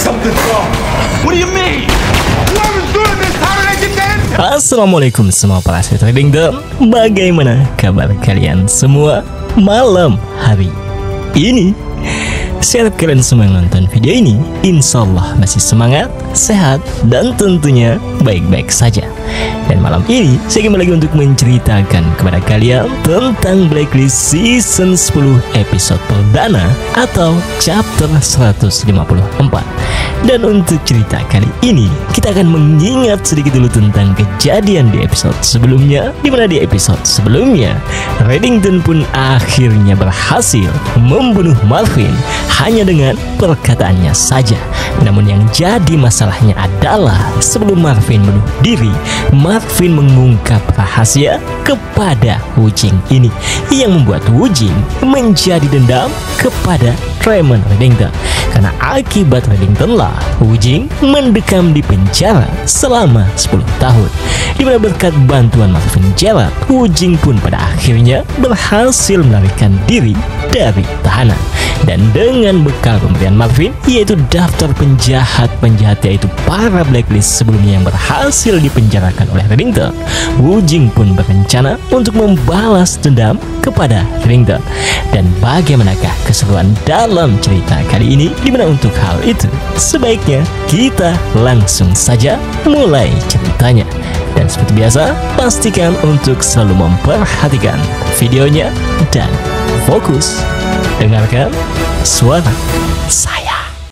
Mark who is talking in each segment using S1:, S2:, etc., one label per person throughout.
S1: Something's wrong. What do you mean? Whoever's doing this, how did I get that?
S2: Assalamualaikum semua para Sweet Reading Dom. Bagaimana kabar kalian semua malam hari ini? Saya harap kalian semua yang nonton video ini insya Allah masih semangat, sehat, dan tentunya baik-baik saja. Dan malam ini saya kembali lagi untuk menceritakan kepada kalian tentang Blacklist Season 10 episode perdana atau chapter 154. Dan untuk cerita kali ini kita akan mengingat sedikit dulu tentang kejadian di episode sebelumnya, di mana di episode sebelumnya Reddington pun akhirnya berhasil membunuh Marvin hanya dengan perkataannya saja. Namun yang jadi masalahnya adalah sebelum Marvin bunuh diri, Marvin mengungkap rahasia kepada Wujing ini yang membuat Wujing menjadi dendam kepada Raymond Reddington. Karena akibat Reddington lah Wujing mendekam di penjara selama 10 tahun. Dimana berkat bantuan Marvin Gerard, Wujing pun pada akhirnya berhasil melarikan diri dari tahanan. Dan dengan bekal pemberian Marvin, yaitu daftar penjahat-penjahat yaitu para Blacklist sebelumnya yang berhasil dipenjarakan oleh Reddington, Wujing pun berencana untuk membalas dendam kepada Reddington. Dan bagaimanakah keseruan dalam cerita kali ini? Dimana untuk hal itu sebaiknya kita langsung saja mulai ceritanya. Dan seperti biasa, pastikan untuk selalu memperhatikan videonya dan fokus dengarkan suara saya.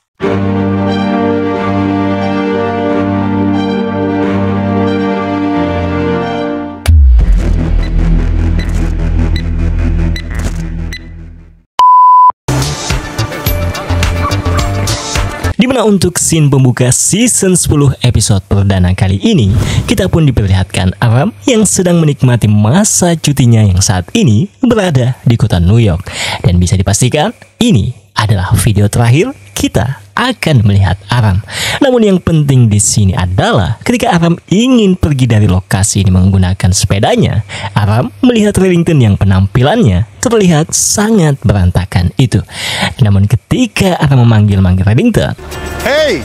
S2: Dimana untuk scene pembuka season 10 episode perdana kali ini, kita pun diperlihatkan Aram yang sedang menikmati masa cutinya yang saat ini berada di kota New York. Dan bisa dipastikan ini adalah video terakhir kita akan melihat Aram. Namun yang penting di sini adalah ketika Aram ingin pergi dari lokasi ini menggunakan sepedanya, Aram melihat Reddington yang penampilannya terlihat sangat berantakan itu. Namun ketika Aram memanggil-manggil Reddington,
S1: Hey!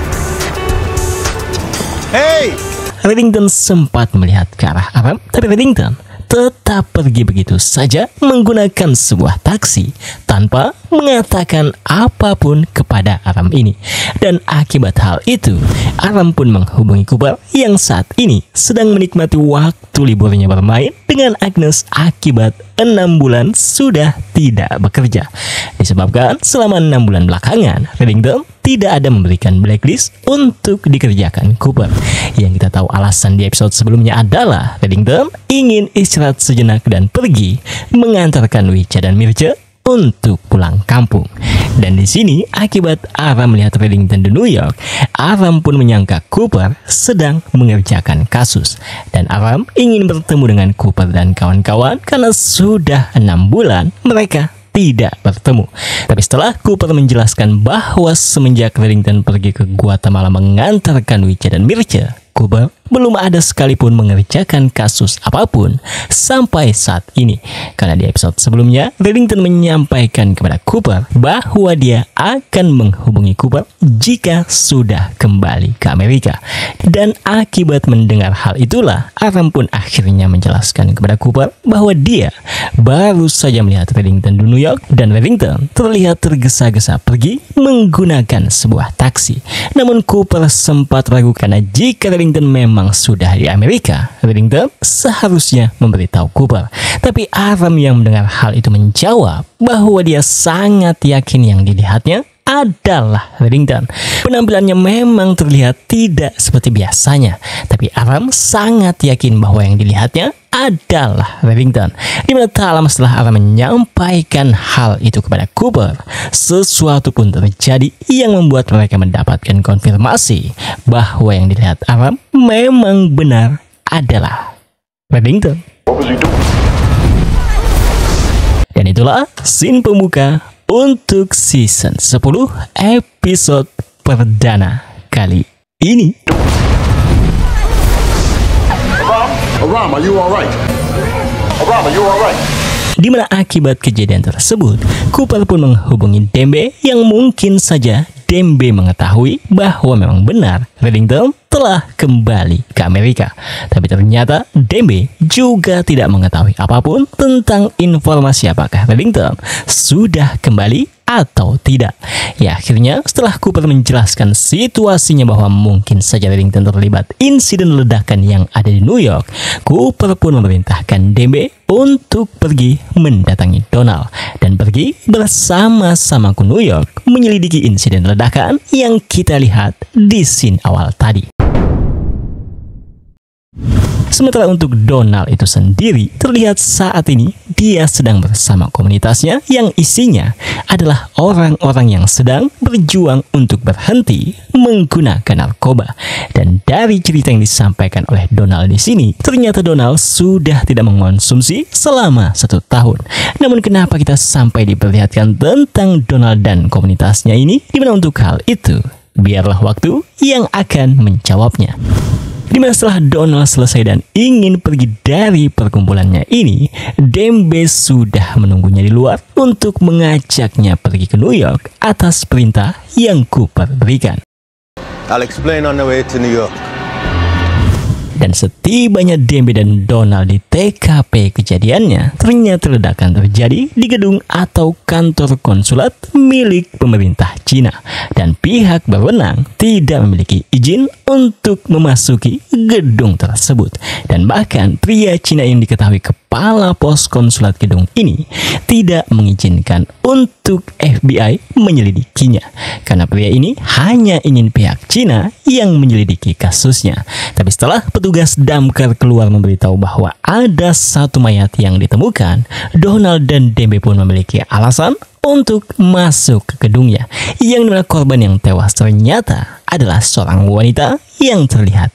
S1: Hey!
S2: Reddington sempat melihat ke arah Aram, tapi Reddington tetap pergi begitu saja menggunakan sebuah taksi tanpa mengatakan apapun kepada Aram ini. Dan akibat hal itu, Aram pun menghubungi Cooper yang saat ini sedang menikmati waktu liburnya bermain dengan Agnes akibat 6 bulan sudah tidak bekerja. Disebabkan selama 6 bulan belakangan, Reddington tidak ada memberikan blacklist untuk dikerjakan Cooper. Yang kita tahu alasan di episode sebelumnya adalah Reddington ingin istirahat sejenak dan pergi mengantarkan Wicca dan Mirce untuk pulang kampung. Dan di sini akibat Aram melihat Reddington di New York, Aram pun menyangka Cooper sedang mengerjakan kasus. Dan Aram ingin bertemu dengan Cooper dan kawan-kawan karena sudah 6 bulan mereka tidak bertemu. Tapi setelah Cooper menjelaskan bahwa semenjak Reddington pergi ke Guatemala mengantarkan Wicca dan Mirce, Cooper belum ada sekalipun mengerjakan kasus apapun sampai saat ini. Karena di episode sebelumnya, Reddington menyampaikan kepada Cooper bahwa dia akan menghubungi Cooper jika sudah kembali ke Amerika. Dan akibat mendengar hal itulah, Aram pun akhirnya menjelaskan kepada Cooper bahwa dia baru saja melihat Reddington di New York dan Reddington terlihat tergesa-gesa pergi menggunakan sebuah taksi. Namun Cooper sempat ragu karena jika Reddington memang sudah di Amerika, Reddington seharusnya memberitahu Cooper. Tapi Aram yang mendengar hal itu menjawab bahwa dia sangat yakin yang dilihatnya adalah Reddington. Penampilannya memang terlihat tidak seperti biasanya, tapi Aram sangat yakin bahwa yang dilihatnya adalah Reddington. Dimana tak lama setelah Aram menyampaikan hal itu kepada Cooper, sesuatu pun terjadi yang membuat mereka mendapatkan konfirmasi bahwa yang dilihat Aram memang benar adalah Reddington. Dan itulah scene pembuka untuk season 10 episode perdana kali ini.
S1: Aram, are you alright? Aram, are you alright?
S2: Di mana akibat kejadian tersebut, Cooper pun menghubungi Dembe yang mungkin saja Dembe mengetahui bahwa memang benar Reddington telah kembali ke Amerika. Tapi ternyata Dembe juga tidak mengetahui apapun tentang informasi apakah Reddington sudah kembali atau tidak. Ya, akhirnya setelah Cooper menjelaskan situasinya bahwa mungkin saja Reddington terlibat insiden ledakan yang ada di New York, Cooper pun memerintahkan Dembe untuk pergi mendatangi Donald dan pergi bersama-sama ke New York menyelidiki insiden ledakan yang kita lihat di scene awal tadi. Sementara untuk Donald itu sendiri, terlihat saat ini dia sedang bersama komunitasnya yang isinya adalah orang-orang yang sedang berjuang untuk berhenti menggunakan narkoba. Dan dari cerita yang disampaikan oleh Donald di sini, ternyata Donald sudah tidak mengonsumsi selama 1 tahun. Namun kenapa kita sampai diperlihatkan tentang Donald dan komunitasnya ini? Dimana untuk hal itu, biarlah waktu yang akan menjawabnya. Dimana setelah Donald selesai dan ingin pergi dari perkumpulannya ini, Dembe sudah menunggunya di luar untuk mengajaknya pergi ke New York atas perintah yang Cooper berikan.
S3: I'll explain on the way to New York.
S2: Dan setibanya Dembe dan Donald di TKP kejadiannya, ternyata ledakan terjadi di gedung atau kantor konsulat milik pemerintah Cina. Dan pihak berwenang tidak memiliki izin untuk memasuki gedung tersebut. Dan bahkan pria Cina yang diketahui kepala pos konsulat gedung ini tidak mengizinkan untuk FBI menyelidikinya. Karena pria ini hanya ingin pihak Cina yang menyelidiki kasusnya. Tapi setelah petugas damkar keluar memberitahu bahwa ada 1 mayat yang ditemukan, Donald dan Dembe pun memiliki alasan untuk masuk ke gedungnya, yang dimana korban yang tewas ternyata adalah seorang wanita yang terlihat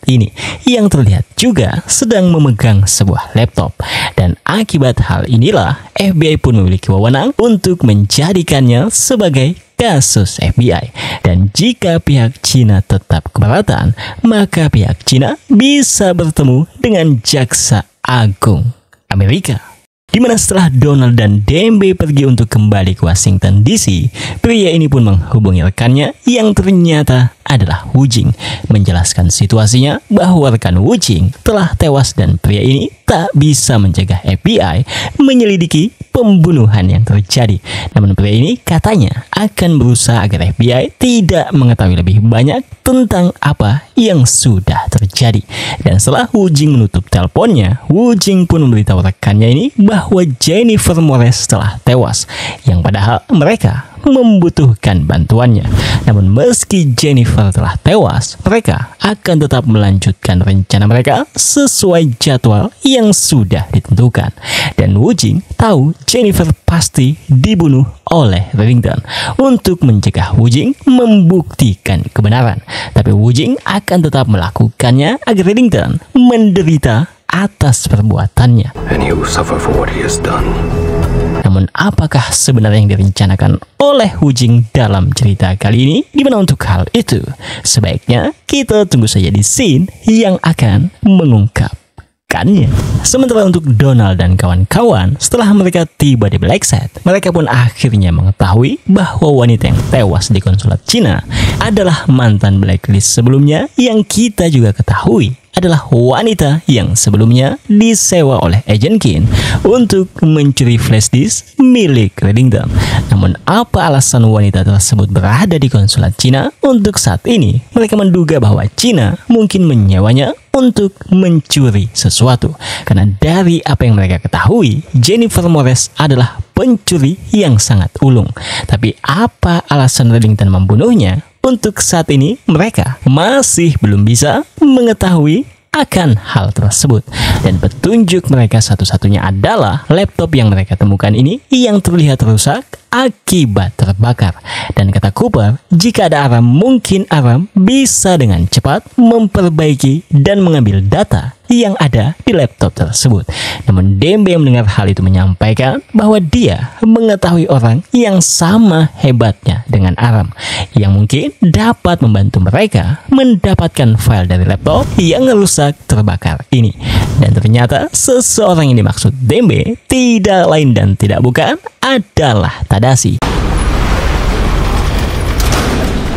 S2: juga sedang memegang sebuah laptop. Dan akibat hal inilah FBI pun memiliki wewenang untuk menjadikannya sebagai kasus FBI. Dan jika pihak Cina tetap keberatan, maka pihak Cina bisa bertemu dengan Jaksa Agung Amerika. Dimana setelah Donald dan Dembe pergi untuk kembali ke Washington DC, pria ini pun menghubungi rekannya yang ternyata adalah Wu Jing, menjelaskan situasinya bahwa rekan Wu Jing telah tewas dan pria ini tak bisa mencegah FBI menyelidiki pembunuhan yang terjadi. Namun pria ini katanya akan berusaha agar FBI tidak mengetahui lebih banyak tentang apa yang sudah terjadi. Dan setelah Wu Jing menutup teleponnya, Wu Jing pun memberitahu rekannya ini bahwa Jennifer Morales telah tewas, yang padahal mereka membutuhkan bantuannya. Namun meski Jennifer telah tewas, mereka akan tetap melanjutkan rencana mereka sesuai jadwal yang sudah ditentukan. Dan Wu Jing tahu Jennifer pasti dibunuh oleh Reddington untuk mencegah Wu Jing membuktikan kebenaran. Tapi Wu Jing akan tetap melakukannya agar Reddington menderita atas perbuatannya.
S4: And he will suffer for what he has done.
S2: Namun apakah sebenarnya yang direncanakan oleh Wu Jing dalam cerita kali ini? Dimana untuk hal itu, sebaiknya kita tunggu saja di scene yang akan mengungkapkannya. Sementara untuk Donald dan kawan-kawan, setelah mereka tiba di Black Set, mereka pun akhirnya mengetahui bahwa wanita yang tewas di konsulat Cina adalah mantan blacklist sebelumnya, yang kita juga ketahui adalah wanita yang sebelumnya disewa oleh Agent Kin untuk mencuri flash disk milik Reddington. Namun apa alasan wanita tersebut berada di konsulat Cina untuk saat ini? Mereka menduga bahwa Cina mungkin menyewanya untuk mencuri sesuatu. Karena dari apa yang mereka ketahui, Jennifer Morales adalah pencuri yang sangat ulung. Tapi apa alasan Reddington membunuhnya? Untuk saat ini, mereka masih belum bisa mengetahui akan hal tersebut. Dan petunjuk mereka satu-satunya adalah laptop yang mereka temukan ini yang terlihat rusak akibat terbakar. Dan kata Cooper, jika ada Aram, mungkin Aram bisa dengan cepat memperbaiki dan mengambil data yang ada di laptop tersebut. Namun Dembe yang mendengar hal itu menyampaikan bahwa dia mengetahui orang yang sama hebatnya dengan Aram, yang mungkin dapat membantu mereka mendapatkan file dari laptop yang rusak terbakar ini. Dan ternyata seseorang yang dimaksud Dembe tidak lain dan tidak bukan adalah Tadashi.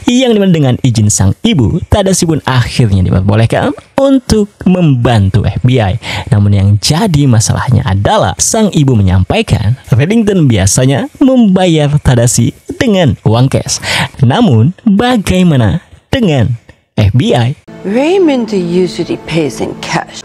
S2: yang dimana dengan izin sang ibu, Tadashi pun akhirnya diperbolehkan untuk membantu FBI. Namun yang jadi masalahnya adalah sang ibu menyampaikan Reddington biasanya membayar Tadashi dengan uang cash. Namun bagaimana dengan FBI?
S5: Raymond usually pays in cash.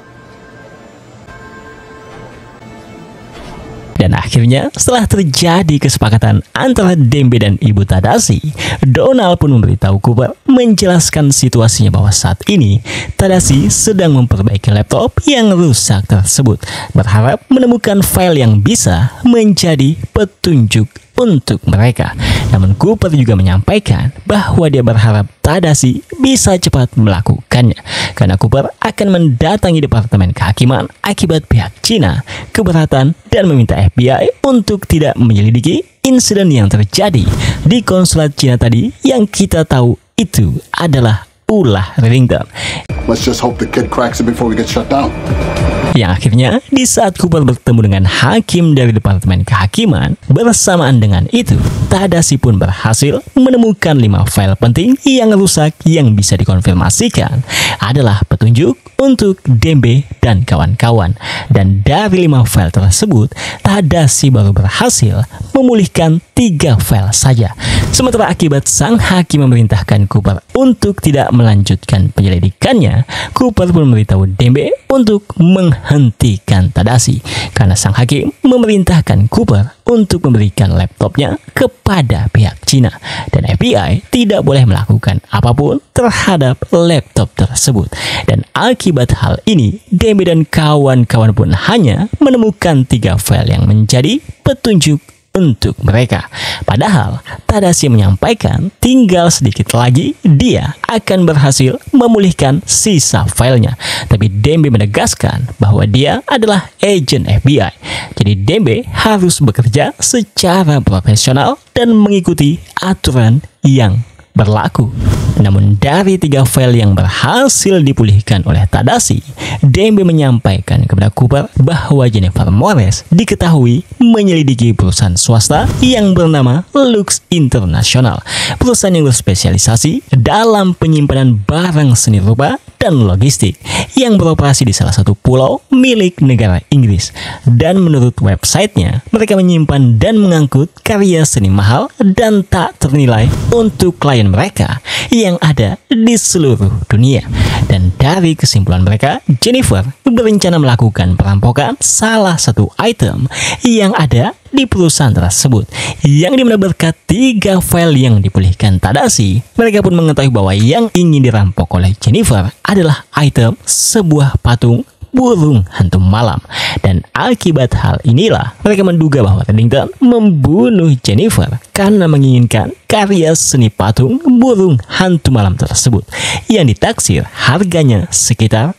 S2: Dan akhirnya setelah terjadi kesepakatan antara Dembe dan ibu Tadashi, Donald pun memberitahu Cooper menjelaskan situasinya bahwa saat ini Tadashi sedang memperbaiki laptop yang rusak tersebut, berharap menemukan file yang bisa menjadi petunjuk untuk mereka. Namun Cooper juga menyampaikan bahwa dia berharap Tadashi bisa cepat melakukannya, karena Cooper akan mendatangi Departemen Kehakiman akibat pihak Cina keberatan dan meminta FBI untuk tidak menyelidiki insiden yang terjadi di konsulat Cina tadi yang kita tahu itu adalah ulah Reddington.
S6: Let's just hope the kid cracks it before we get shut down.
S2: Yang akhirnya di saat Cooper bertemu dengan hakim dari Departemen Kehakiman, bersamaan dengan itu Tadashi pun berhasil menemukan 5 file penting yang rusak yang bisa dikonfirmasikan adalah petunjuk untuk Dembe dan kawan-kawan. Dan dari 5 file tersebut, Tadashi baru berhasil memulihkan 3 file saja. Sementara akibat sang hakim memerintahkan Cooper untuk tidak melanjutkan penyelidikannya, Cooper pun memberitahu Dembe untuk menghentikan Tadashi, karena sang hakim memerintahkan Cooper untuk memberikan laptopnya kepada pihak Cina, dan FBI tidak boleh melakukan apapun terhadap laptop tersebut. Dan akibat hal ini, Dembe dan kawan-kawan pun hanya menemukan 3 file yang menjadi petunjuk untuk mereka. Padahal Tadashi menyampaikan tinggal sedikit lagi dia akan berhasil memulihkan sisa filenya. Tapi Dembe menegaskan bahwa dia adalah agen FBI. Jadi Dembe harus bekerja secara profesional dan mengikuti aturan yang berlaku. Namun dari 3 file yang berhasil dipulihkan oleh Tadashi, Dembe menyampaikan kepada Cooper bahwa Jennifer Morris diketahui menyelidiki perusahaan swasta yang bernama Lux International, perusahaan yang berspesialisasi dalam penyimpanan barang seni rupa dan logistik yang beroperasi di salah satu pulau milik negara Inggris. Dan menurut websitenya, mereka menyimpan dan mengangkut karya seni mahal dan tak ternilai untuk klien mereka yang ada di seluruh dunia. Dan dari kesimpulan mereka, Jennifer berencana melakukan perampokan salah satu item yang ada di perusahaan tersebut, yang dimana berkat 3 file yang dipulihkan Tadashi, mereka pun mengetahui bahwa yang ingin dirampok oleh Jennifer adalah item sebuah patung burung hantu malam. Dan akibat hal inilah mereka menduga bahwa Reddington membunuh Jennifer karena menginginkan karya seni patung burung hantu malam tersebut yang ditaksir harganya sekitar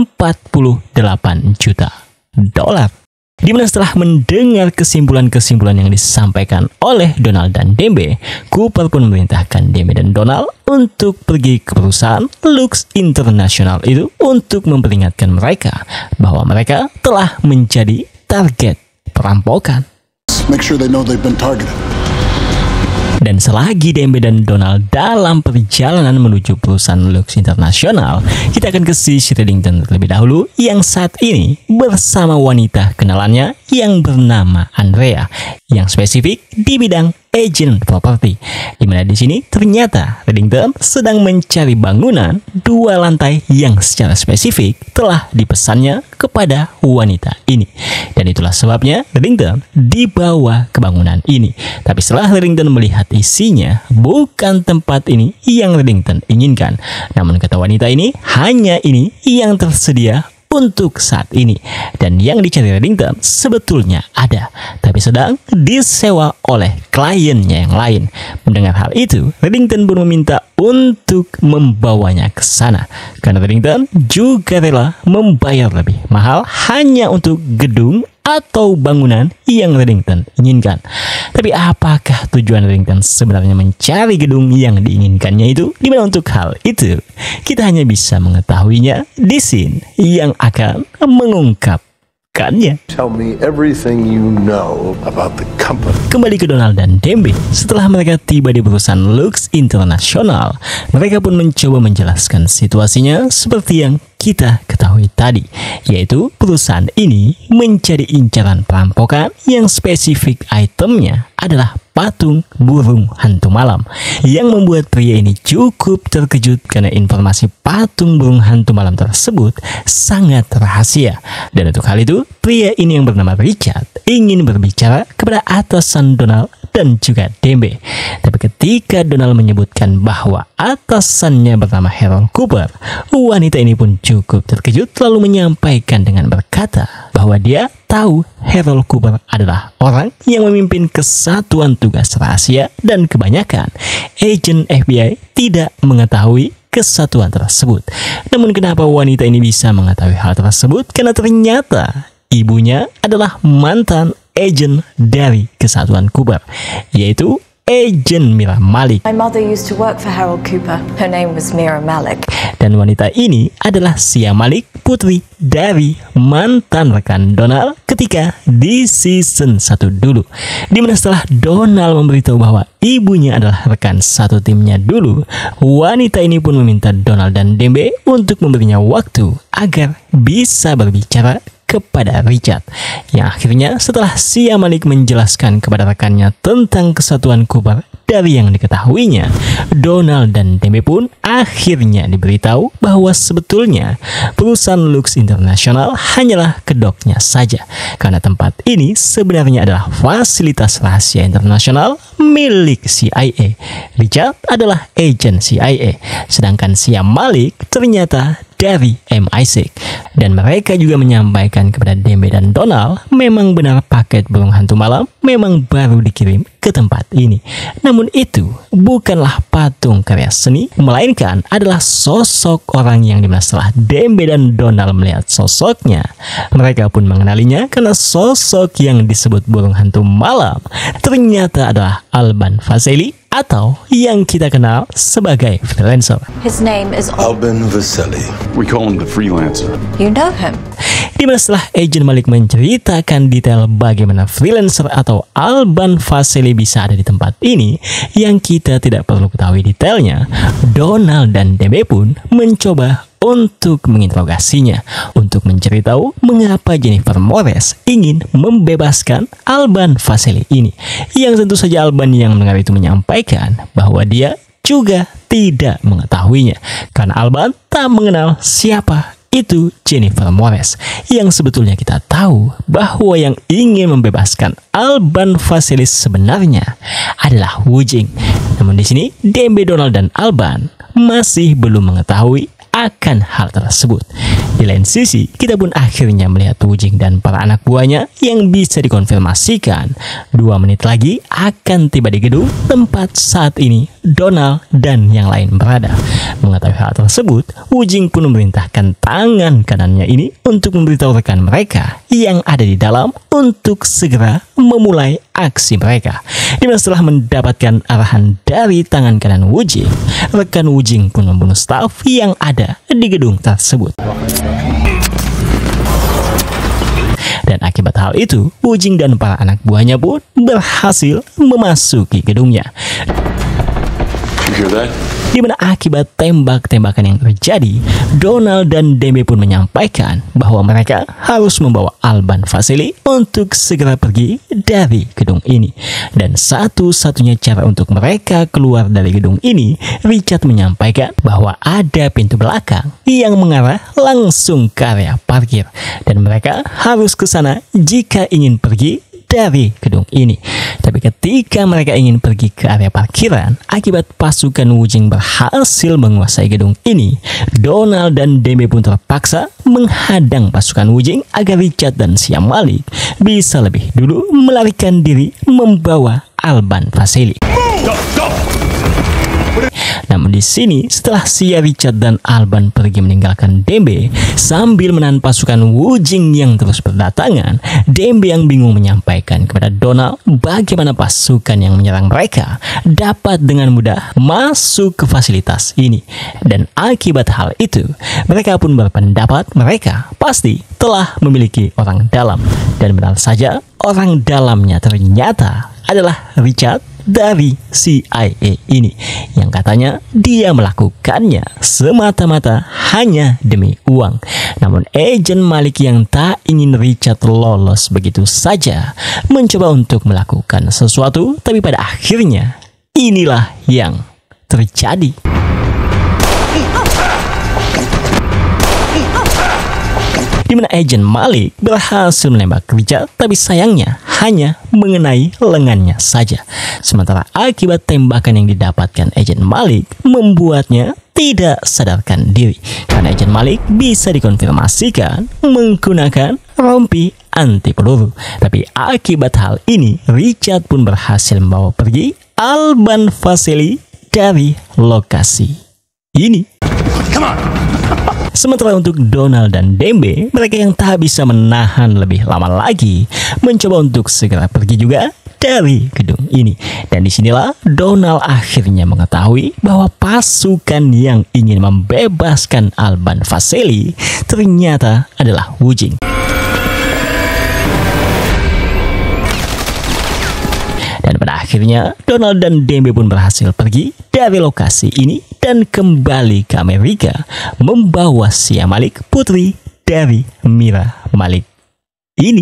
S2: $48 juta. Di mana setelah mendengar kesimpulan-kesimpulan yang disampaikan oleh Donald dan Dembe, Cooper pun memerintahkan Dembe dan Donald untuk pergi ke perusahaan Lux International itu untuk memperingatkan mereka bahwa mereka telah menjadi target perampokan.
S6: Make sure they know they've been targeted.
S2: Dan selagi Dembe dan Donald dalam perjalanan menuju perusahaan Lux International, kita akan ke si Reddington terlebih dahulu yang saat ini bersama wanita kenalannya yang bernama Andrea, yang spesifik di bidang agent property, dimana di sini ternyata Reddington sedang mencari bangunan 2 lantai yang secara spesifik telah dipesannya kepada wanita ini. Dan itulah sebabnya Reddington dibawa ke bangunan ini. Tapi setelah Reddington melihat isinya, bukan tempat ini yang Reddington inginkan. Namun kata wanita ini, hanya ini yang tersedia untuk saat ini. Dan yang dicari Reddington sebetulnya ada, tapi sedang disewa oleh kliennya yang lain. Mendengar hal itu, Reddington pun meminta untuk membawanya ke sana, karena Reddington juga rela membayar lebih mahal hanya untuk gedung atau bangunan yang Reddington inginkan. Tapi apakah tujuan Reddington sebenarnya mencari gedung yang diinginkannya itu? Dimana untuk hal itu kita hanya bisa mengetahuinya di scene yang akan mengungkap bukannya.
S4: Tell me everything you know about the company.
S2: Kembali ke Donald dan Dembe. Setelah mereka tiba di perusahaan Lux International, mereka pun mencoba menjelaskan situasinya seperti yang kita ketahui tadi, yaitu perusahaan ini menjadi incaran perampokan yang spesifik itemnya adalah patung burung hantu malam, yang membuat pria ini cukup terkejut karena informasi patung burung hantu malam tersebut sangat rahasia. Dan untuk hal itu, pria ini yang bernama Richard ingin berbicara kepada atasan Donald dan juga Dembe. Tapi ketika Donald menyebutkan bahwa atasannya bernama Harold Cooper, wanita ini pun cukup terkejut lalu menyampaikan dengan berkata bahwa dia tahu Harold Cooper adalah orang yang memimpin kesatuan tugas rahasia dan kebanyakan agen FBI tidak mengetahui kesatuan tersebut. Namun kenapa wanita ini bisa mengetahui hal tersebut? Karena ternyata ibunya adalah mantan agen dari kesatuan Cooper, yaitu Agen Mira Malik.
S7: My mother used to work for Harold Cooper. Her name was Mira Malik.
S2: Dan wanita ini adalah Sia Malik, putri dari mantan rekan Donald ketika di season 1 dulu. Dimana setelah Donald memberitahu bahwa ibunya adalah rekan satu timnya dulu, wanita ini pun meminta Donald dan Dembe untuk memberinya waktu agar bisa berbicara kepada Richard. Yang akhirnya setelah Sia Malik menjelaskan kepada rekannya tentang kesatuan Cooper dari yang diketahuinya, Donald dan Dembe pun akhirnya diberitahu bahwa sebetulnya perusahaan Lux International hanyalah kedoknya saja, karena tempat ini sebenarnya adalah fasilitas rahasia internasional milik CIA. Richard adalah agen CIA, sedangkan Sia Malik ternyata dari MI6. Dan mereka juga menyampaikan kepada Dembe dan Donald memang benar paket burung hantu malam memang baru dikirim ke tempat ini. Namun itu bukanlah patung karya seni, melainkan adalah sosok orang yang dimana setelah Dembe dan Donald melihat sosoknya, mereka pun mengenalinya karena sosok yang disebut burung hantu malam ternyata adalah Alban Vasily, atau yang kita kenal sebagai freelancer.
S7: His name is
S3: Alban Vasily.
S4: We call him the freelancer.
S7: You know him.
S2: Dimana setelah Agen Malik menceritakan detail bagaimana freelancer atau Alban Vasily bisa ada di tempat ini yang kita tidak perlu ketahui detailnya, Donald dan Dembe pun mencoba untuk menginterogasinya untuk mencari tahu mengapa Jennifer Morris ingin membebaskan Alban Vasily ini. Yang tentu saja Alban yang mendengar itu menyampaikan bahwa dia juga tidak mengetahuinya karena Alban tak mengenal siapa itu Jennifer Morris. Yang sebetulnya kita tahu bahwa yang ingin membebaskan Alban Vasily sebenarnya adalah Wu Jing. Namun di sini Dembe, Donald dan Alban masih belum mengetahui akan hal tersebut. Di lain sisi, kita pun akhirnya melihat Wu Jing dan para anak buahnya yang bisa dikonfirmasikan 2 menit lagi akan tiba di gedung tempat saat ini Donald dan yang lain berada. Mengetahui hal tersebut, Wu Jing pun memerintahkan tangan kanannya ini untuk memberitahu rekan mereka yang ada di dalam untuk segera memulai aksi mereka. Dimana setelah mendapatkan arahan dari tangan kanan Wu Jing, rekan Wu Jing pun membunuh staf yang ada di gedung tersebut. Dan akibat hal itu, Wu Jing dan para anak buahnya pun berhasil memasuki gedungnya.
S4: You hear that?
S2: Di mana akibat tembak-tembakan yang terjadi, Donald dan Dembe pun menyampaikan bahwa mereka harus membawa Alban Vasily untuk segera pergi dari gedung ini. Dan satu-satunya cara untuk mereka keluar dari gedung ini, Richard menyampaikan bahwa ada pintu belakang yang mengarah langsung ke area parkir. Dan mereka harus ke sana jika ingin pergi dari gedung ini. Tapi ketika mereka ingin pergi ke area parkiran, akibat pasukan Wu Jing berhasil menguasai gedung ini, Donald dan Dembe pun terpaksa menghadang pasukan Wu Jing agar Richard dan Sia Malik bisa lebih dulu melarikan diri membawa Alban Vasily. Namun di di sini setelah Sia, Richard, dan Alban pergi meninggalkan Dembe sambil menahan pasukan Wu Jing yang terus berdatangan, Dembe yang bingung menyampaikan kepada Donald bagaimana pasukan yang menyerang mereka dapat dengan mudah masuk ke fasilitas ini. Dan akibat hal itu, mereka pun berpendapat mereka pasti telah memiliki orang dalam. Dan benar saja, orang dalamnya ternyata adalah Richard dari CIA ini, yang katanya dia melakukannya semata-mata hanya demi uang. Namun Agent Malik yang tak ingin Richard lolos begitu saja mencoba untuk melakukan sesuatu, tapi pada akhirnya inilah yang terjadi. Di mana Agent Malik berhasil menembak Richard, tapi sayangnya hanya mengenai lengannya saja. Sementara akibat tembakan yang didapatkan Agent Malik membuatnya tidak sadarkan diri, karena Agent Malik bisa dikonfirmasikan menggunakan rompi anti peluru. Tapi akibat hal ini, Richard pun berhasil membawa pergi Alban Vasily dari lokasi ini. Sementara untuk Donald dan Dembe, mereka yang tak bisa menahan lebih lama lagi, mencoba untuk segera pergi juga dari gedung ini. Dan disinilah Donald akhirnya mengetahui bahwa pasukan yang ingin membebaskan Alban Vasily ternyata adalah Wu Jing. Dan pada akhirnya Donald dan Dembe pun berhasil pergi dari lokasi ini dan kembali ke Amerika membawa Sia Malik, putri dari Mira Malik ini.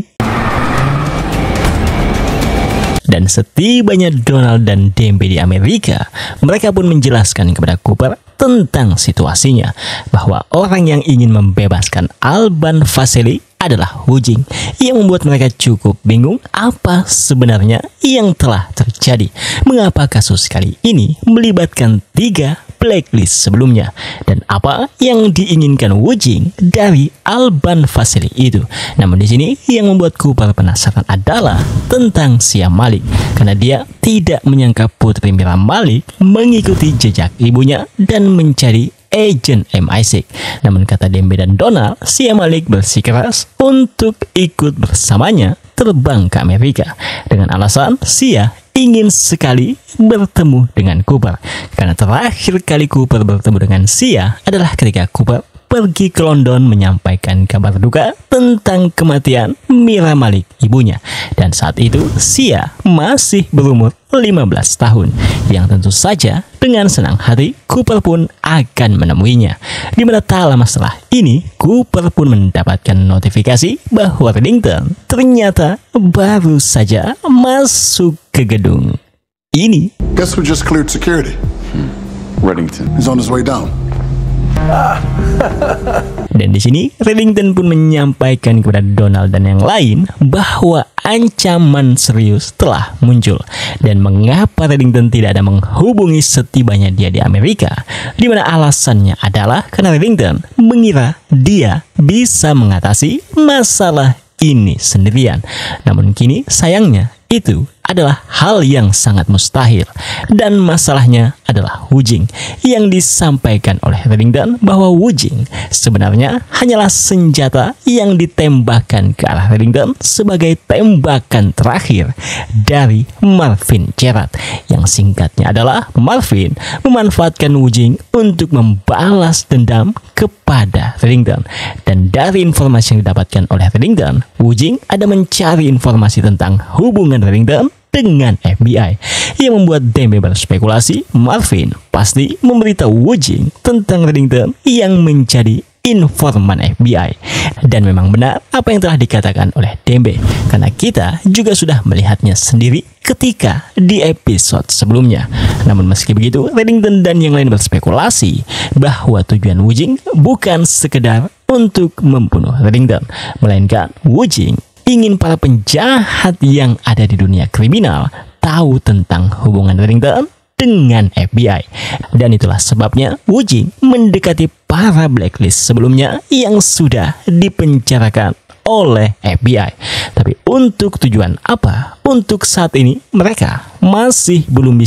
S2: Dan setibanya Donald dan Dembe di Amerika, mereka pun menjelaskan kepada Cooper tentang situasinya, bahwa orang yang ingin membebaskan Alban Vasily adalah Wu Jing, yang membuat mereka cukup bingung apa sebenarnya yang telah terjadi. Mengapa kasus kali ini melibatkan 3 blacklist sebelumnya, dan apa yang diinginkan Wu Jing dari Alban Vasily itu. Namun di sini yang membuat Cooper penasaran adalah tentang Sia Malik, karena dia tidak menyangka putri Mira Malik mengikuti jejak ibunya dan mencari Agent MI6. Namun kata Dembe dan Donald, Sia Malik bersikeras untuk ikut bersamanya terbang ke Amerika dengan alasan Sia ingin sekali bertemu dengan Cooper, karena terakhir kali Cooper bertemu dengan Sia adalah ketika Cooper pergi ke London menyampaikan kabar duka tentang kematian Mira Malik, ibunya. Dan saat itu Sia masih berumur 15 tahun, yang tentu saja dengan senang hati Cooper pun akan menemuinya. Di mana tak lama setelah ini, Cooper pun mendapatkan notifikasi bahwa Reddington ternyata baru saja masuk ke gedung ini.
S6: Guess who just cleared security?
S4: Reddington.
S6: He's on his way down.
S2: Dan di sini Reddington pun menyampaikan kepada Donald dan yang lain bahwa ancaman serius telah muncul, dan mengapa Reddington tidak ada menghubungi setibanya dia di Amerika, di mana alasannya adalah karena Reddington mengira dia bisa mengatasi masalah ini sendirian. Namun kini sayangnya itu adalah hal yang sangat mustahil, dan masalahnya adalah Wu Jing, yang disampaikan oleh Reddington bahwa Wu Jing sebenarnya hanyalah senjata yang ditembakkan ke arah Reddington sebagai tembakan terakhir dari Marvin Gerard, yang singkatnya adalah Marvin memanfaatkan Wu Jing untuk membalas dendam kepada Reddington. Dan dari informasi yang didapatkan oleh Reddington, Wu Jing ada mencari informasi tentang hubungan Reddington dengan FBI, yang membuat Dembe berspekulasi Marvin pasti memberitahu Wu Jing tentang Reddington yang menjadi informan FBI. Dan memang benar apa yang telah dikatakan oleh Dembe, karena kita juga sudah melihatnya sendiri ketika di episode sebelumnya. Namun meski begitu, Reddington dan yang lain berspekulasi bahwa tujuan Wu Jing bukan sekedar untuk membunuh Reddington, melainkan Wu Jing ingin para penjahat yang ada di dunia kriminal tahu tentang hubungan Reddington dengan FBI. Dan itulah sebabnya Wu Jing mendekati para blacklist sebelumnya yang sudah dipenjarakan oleh FBI. Tapi untuk tujuan apa? Untuk saat ini mereka masih belum bisa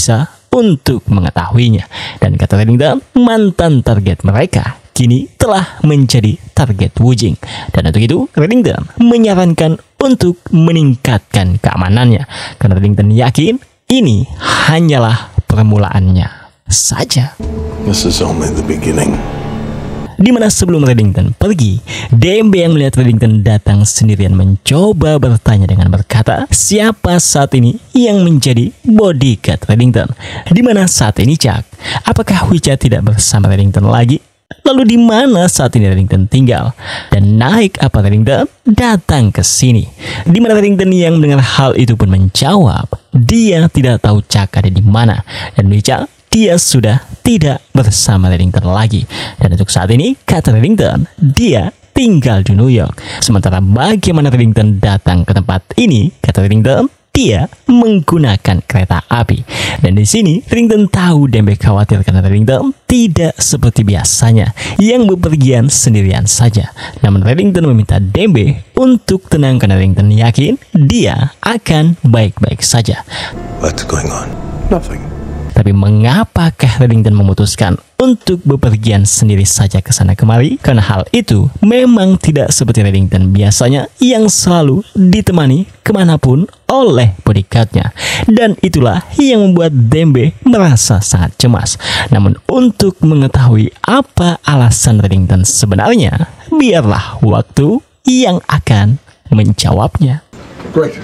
S2: untuk mengetahuinya. Dan kata Reddington, mantan target mereka kini telah menjadi target Wu Jing. Dan untuk itu, Reddington menyarankan untuk meningkatkan keamanannya. Karena Reddington yakin ini hanyalah permulaannya saja.
S4: This is only the beginning.
S2: Dimana sebelum Reddington pergi, DMB yang melihat Reddington datang sendirian mencoba bertanya dengan berkata, siapa saat ini yang menjadi bodyguard Reddington? Dimana saat ini Chuck, apakah Wicca tidak bersama Reddington lagi? Lalu di mana saat ini Reddington tinggal? Dan naik apa Reddington datang ke sini? Di mana Reddington yang mendengar hal itu pun menjawab, dia tidak tahu Chuck ada di mana. Dan Wicca, dia sudah tidak bersama Reddington lagi. Dan untuk saat ini, kata Reddington, dia tinggal di New York. Sementara bagaimana Reddington datang ke tempat ini, kata Reddington, dia menggunakan kereta api. Dan di sini, Reddington tahu DMB khawatir karena Reddington tidak seperti biasanya yang bepergian sendirian saja. Namun Reddington meminta DMB untuk tenang karena Reddington yakin dia akan baik-baik saja.
S3: What's going on?
S4: Nothing.
S2: Tapi mengapakah Reddington memutuskan untuk bepergian sendiri saja ke sana kemari? Karena hal itu memang tidak seperti Reddington biasanya yang selalu ditemani kemanapun oleh bodyguardnya. Dan itulah yang membuat DMB merasa sangat cemas. Namun untuk mengetahui apa alasan Reddington sebenarnya, biarlah waktu yang akan menjawabnya.
S6: Great.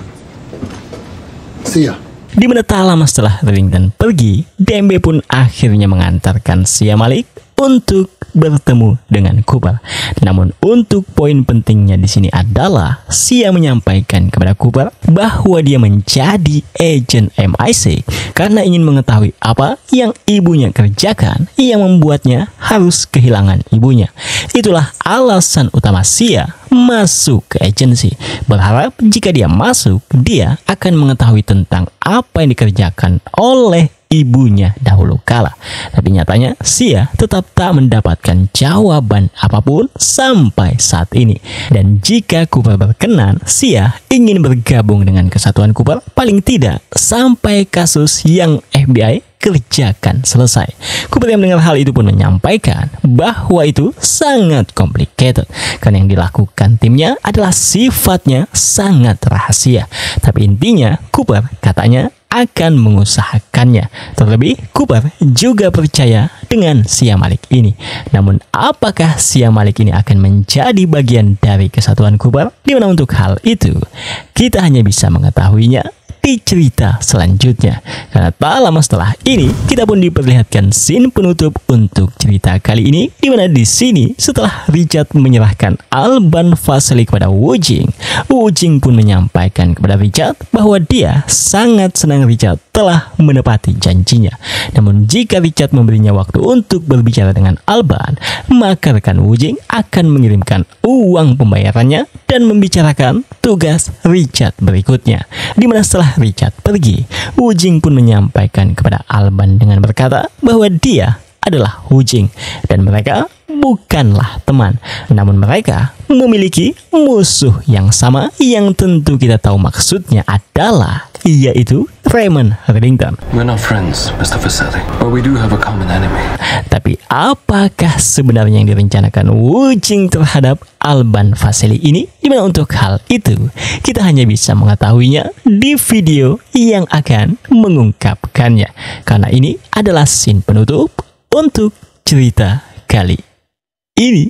S6: See ya.
S2: Di mana tak lama setelah Reddington pergi, DMB pun akhirnya mengantarkan Sia Malik untuk bertemu dengan Cooper. Namun untuk poin pentingnya di sini adalah Sia menyampaikan kepada Cooper bahwa dia menjadi agen MI6 karena ingin mengetahui apa yang ibunya kerjakan yang membuatnya harus kehilangan ibunya. Itulah alasan utama Sia masuk ke agensi, berharap jika dia masuk, dia akan mengetahui tentang apa yang dikerjakan oleh ibunya dahulu kala. Tapi nyatanya Sia tetap tak mendapatkan jawaban apapun sampai saat ini. Dan jika Cooper berkenan, Sia ingin bergabung dengan kesatuan Cooper paling tidak sampai kasus yang FBI kerjakan selesai. Cooper yang mendengar hal itu pun menyampaikan bahwa itu sangat complicated karena yang dilakukan timnya adalah sifatnya sangat rahasia. Tapi intinya Cooper katanya akan mengusahakannya. Terlebih Cooper juga percaya dengan Sia Malik ini. Namun apakah Sia Malik ini akan menjadi bagian dari kesatuan Cooper? Dimana untuk hal itu kita hanya bisa mengetahuinya di cerita selanjutnya. Karena tak lama setelah ini kita pun diperlihatkan scene penutup untuk cerita kali ini, di mana di sini setelah Richard menyerahkan Alban Vasily kepada Wu Jing, Wu Jing pun menyampaikan kepada Richard bahwa dia sangat senang Richard telah menepati janjinya. Namun jika Richard memberinya waktu untuk berbicara dengan Alban, maka rekan Wu Jing akan mengirimkan uang pembayarannya dan membicarakan tugas Richard berikutnya. Di mana setelah Richard pergi, Wu Jing pun menyampaikan kepada Alban dengan berkata bahwa dia adalah Wu Jing dan mereka bukanlah teman, namun mereka memiliki musuh yang sama yang tentu kita tahu maksudnya adalah yaitu Raymond Reddington.
S8: We're not friends, Mr. Vasily, but we do have a common enemy.
S2: Tapi apakah sebenarnya yang direncanakan Wu Jing terhadap Alban Vasily ini? Dimana untuk hal itu kita hanya bisa mengetahuinya di video yang akan mengungkapkannya. Karena ini adalah scene penutup untuk cerita kali ini.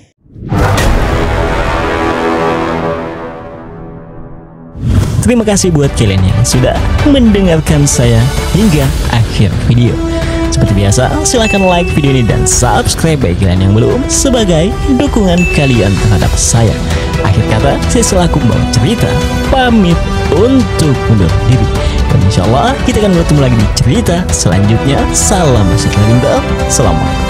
S2: Terima kasih buat kalian yang sudah mendengarkan saya hingga akhir video. Seperti biasa, silahkan like video ini dan subscribe bagi kalian yang belum sebagai dukungan kalian terhadap saya. Akhir kata, saya selaku pembawa cerita pamit untuk undur diri. Dan insya Allah kita akan bertemu lagi di cerita selanjutnya. Salam Reddington, selamat